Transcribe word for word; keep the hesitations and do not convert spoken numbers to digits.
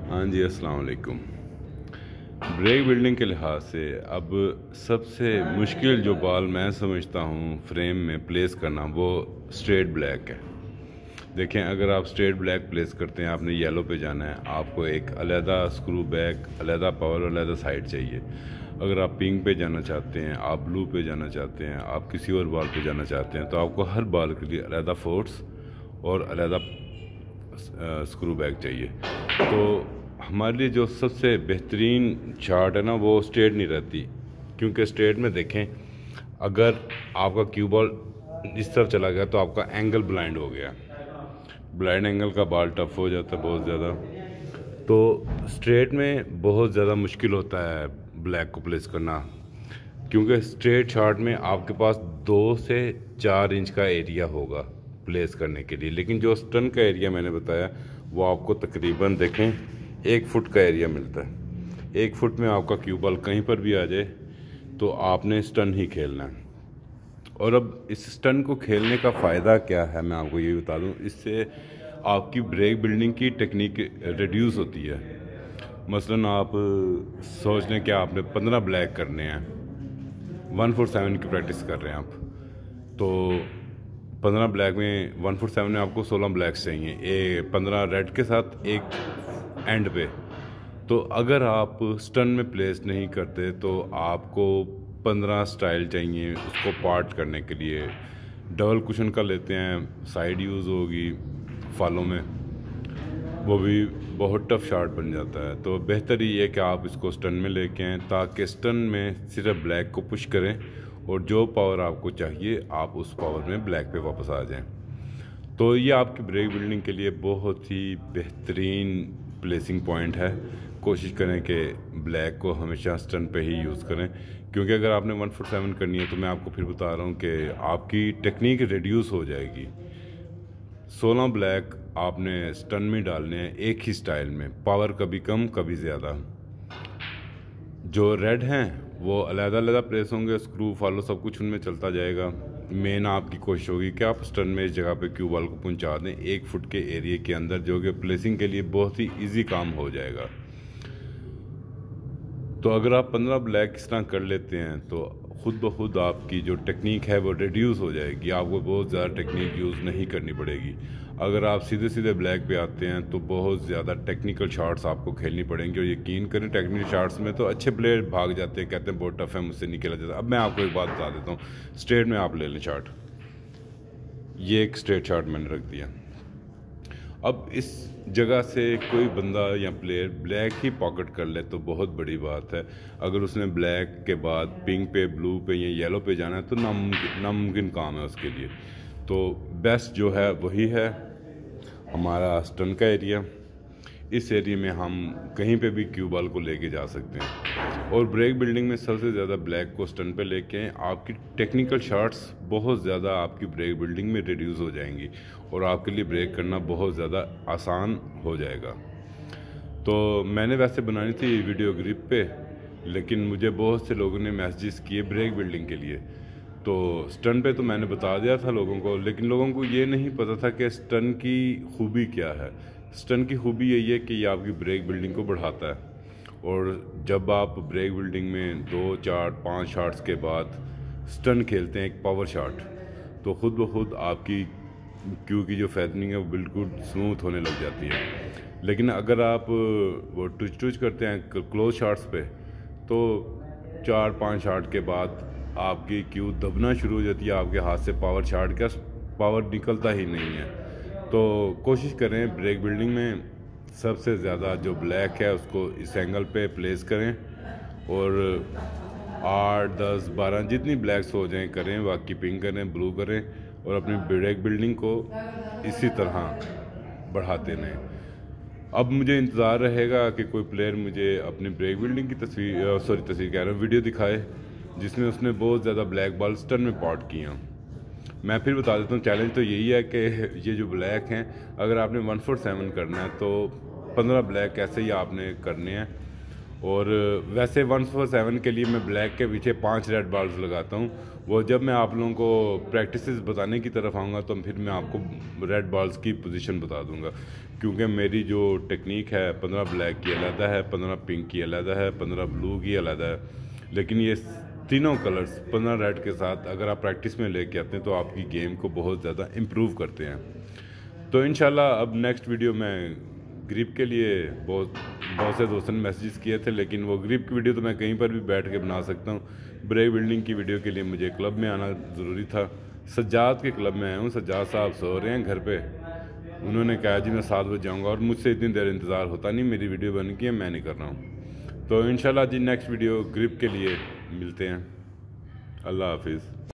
हाँ जी, अस्सलाम वालेकुम। ब्रेक बिल्डिंग के लिहाज से अब सबसे मुश्किल जो बॉल मैं समझता हूँ फ्रेम में प्लेस करना, वो स्ट्रेट ब्लैक है। देखें, अगर आप स्ट्रेट ब्लैक प्लेस करते हैं, आपने येलो पे जाना है, आपको एक अलहदा स्क्रू बैक, अलहदा पावर और अलहदा साइड चाहिए। अगर आप पिंक पे जाना चाहते हैं, आप ब्लू पे जाना चाहते हैं, आप किसी और बॉल पे जाना चाहते हैं, तो आपको हर बॉल के लिए अलहदा फोर्स और अलहदा स्क्रू बैक चाहिए। तो हमारे लिए जो सबसे बेहतरीन शाट है ना, वो स्ट्रेट नहीं रहती, क्योंकि स्ट्रेट में देखें, अगर आपका क्यू बॉल इस तरफ चला गया तो आपका एंगल ब्लाइंड हो गया। ब्लाइंड एंगल का बॉल टफ हो जाता है बहुत ज़्यादा। तो स्ट्रेट में बहुत ज़्यादा मुश्किल होता है ब्लैक को प्लेस करना, क्योंकि स्ट्रेट शॉट में आपके पास दो से चार इंच का एरिया होगा प्लेस करने के लिए, लेकिन जो स्टन का एरिया मैंने बताया वो आपको तकरीबन देखें एक फुट का एरिया मिलता है। एक फुट में आपका क्यू बॉल कहीं पर भी आ जाए तो आपने स्टन ही खेलना है। और अब इस स्टन को खेलने का फ़ायदा क्या है, मैं आपको ये बता दूं। इससे आपकी ब्रेक बिल्डिंग की टेक्निक रिड्यूस होती है। मसलन आप सोच लें कि आपने पंद्रह ब्लैक करने हैं, वन फोर सेवन की प्रैक्टिस कर रहे हैं आप, तो पंद्रह ब्लैक में वन फोर सेवन में आपको सोलह ब्लैक्स चाहिए, ए पंद्रह रेड के साथ एक एंड पे। तो अगर आप स्टन में प्लेस नहीं करते तो आपको पंद्रह स्टाइल चाहिए उसको पार्ट करने के लिए। डबल कुशन का लेते हैं, साइड यूज़ होगी फॉलो में, वो भी बहुत टफ शॉट बन जाता है। तो बेहतर ये है कि आप इसको स्टन में लेके आएँ, ताकि स्टन में सिर्फ ब्लैक को पुश करें और जो पावर आपको चाहिए आप उस पावर में ब्लैक पे वापस आ जाएं। तो ये आपकी ब्रेक बिल्डिंग के लिए बहुत ही बेहतरीन प्लेसिंग पॉइंट है। कोशिश करें कि ब्लैक को हमेशा स्टन पे ही यूज़ करें, क्योंकि अगर आपने वन फोर सेवन करनी है तो मैं आपको फिर बता रहा हूँ कि आपकी टेक्निक रिड्यूस हो जाएगी। सोलह ब्लैक आपने स्टन में डालने हैं एक ही स्टाइल में, पावर कभी कम कभी ज़्यादा। जो रेड हैं वो अलग अलग प्लेस होंगे, स्क्रू फॉलो सब कुछ उनमें चलता जाएगा। मेन आपकी कोशिश होगी कि आप स्टन में इस जगह पे क्यू बॉल को पहुंचा दें एक फुट के एरिया के अंदर, जो कि प्लेसिंग के लिए बहुत ही इजी काम हो जाएगा। तो अगर आप पंद्रह ब्लैक इस तरह कर लेते हैं तो खुद ब खुद आपकी जो टेक्निक है वो रिड्यूस हो जाएगी, आपको बहुत ज़्यादा टेक्निक यूज़ नहीं करनी पड़ेगी। अगर आप सीधे सीधे ब्लैक पे आते हैं तो बहुत ज़्यादा टेक्निकल शॉट्स आपको खेलनी पड़ेंगी, और यकीन करें टेक्निकल शॉट्स में तो अच्छे प्लेयर भाग जाते हैं, कहते हैं बहुत टफ है, मुझसे नहीं खेला जाता। अब मैं आपको एक बात बता देता हूँ, स्ट्रेट में आप ले लें शॉट, ये एक स्ट्रेट शॉट मैंने रख दिया। अब इस जगह से कोई बंदा या प्लेयर ब्लैक ही पॉकेट कर ले तो बहुत बड़ी बात है। अगर उसने ब्लैक के बाद पिंक पे, ब्लू पे या येलो पे जाना है तो नामुमकिन नामुमकिन काम है उसके लिए। तो बेस्ट जो है वही है हमारा स्टन का एरिया। इस एरिया में हम कहीं पे भी क्यू बॉल को लेके जा सकते हैं, और ब्रेक बिल्डिंग में सबसे ज़्यादा ब्लैक को स्टन पे लेके आपकी टेक्निकल शॉट्स बहुत ज़्यादा आपकी ब्रेक बिल्डिंग में रिड्यूस हो जाएंगी और आपके लिए ब्रेक करना बहुत ज़्यादा आसान हो जाएगा। तो मैंने वैसे बनानी थी वीडियो ग्रिप पे, लेकिन मुझे बहुत से लोगों ने मैसेजेस किए ब्रेक बिल्डिंग के लिए। तो स्टन पे तो मैंने बता दिया था लोगों को, लेकिन लोगों को ये नहीं पता था कि स्टन की खूबी क्या है। स्टन की खूबी यही है कि ये आपकी ब्रेक बिल्डिंग को बढ़ाता है, और जब आप ब्रेक बिल्डिंग में दो चार पाँच शॉट्स के बाद स्टन खेलते हैं एक पावर शॉट, तो ख़ुद ब खुद आपकी क्यू की जो फैदनिंग है वो बिल्कुल स्मूथ होने लग जाती है। लेकिन अगर आप वो टुच टुच करते हैं क्लोज शॉट्स पे, तो चार पाँच शॉट के बाद आपकी क्यू दबना शुरू हो जाती है, आपके हाथ से पावर शॉट का पावर निकलता ही नहीं है। तो कोशिश करें ब्रेक बिल्डिंग में सबसे ज़्यादा जो ब्लैक है उसको इस एंगल पे प्लेस करें, और आठ दस बारह जितनी ब्लैक्स हो जाएं करें, बाकी पिंक करें, ब्लू करें, और अपनी ब्रेक बिल्डिंग को इसी तरह बढ़ाते रहें। अब मुझे इंतज़ार रहेगा कि कोई प्लेयर मुझे अपनी ब्रेक बिल्डिंग की तस्वीर सॉरी तस्वीर कह रहा हूँ वीडियो दिखाए जिसमें उसने बहुत ज़्यादा ब्लैक बॉल स्टन में पॉट किया। मैं फिर बता देता हूँ, चैलेंज तो यही है कि ये जो ब्लैक हैं, अगर आपने वन फोर सेवन करना है तो पंद्रह ब्लैक ऐसे ही आपने करने हैं, और वैसे वन फोर सेवन के लिए मैं ब्लैक के पीछे पांच रेड बॉल्स लगाता हूँ। वो जब मैं आप लोगों को प्रैक्टिस बताने की तरफ आऊँगा तो फिर मैं आपको रेड बॉल्स की पोजीशन बता दूँगा, क्योंकि मेरी जो टेक्निक है पंद्रह ब्लैक की अलहदा है, पंद्रह पिंक की अलहदा है, पंद्रह ब्लू की अलहदा है। लेकिन ये तीनों कलर्स पंद्रह रेड के साथ अगर आप प्रैक्टिस में लेके आते हैं तो आपकी गेम को बहुत ज़्यादा इम्प्रूव करते हैं। तो इंशाल्लाह अब नेक्स्ट वीडियो में ग्रिप के लिए बहुत बहुत से दोस्तों ने मैसेजेस किए थे, लेकिन वो ग्रिप की वीडियो तो मैं कहीं पर भी बैठ के बना सकता हूँ। ब्रेक बिल्डिंग की वीडियो के लिए मुझे क्लब में आना ज़रूरी था। सज्जाद के क्लब में आया हूँ। सज्जाद साहब सो रहे हैं घर पे। उन्होंने कहा जी मैं सात बजे जाऊँगा, और मुझसे इतनी देर इंतज़ार होता नहीं, मेरी वीडियो बन गई है, मैं नहीं कर रहा हूँ। तो इंशाल्लाह जी नेक्स्ट वीडियो ग्रिप के लिए मिलते हैं। अल्लाह हाफिज़।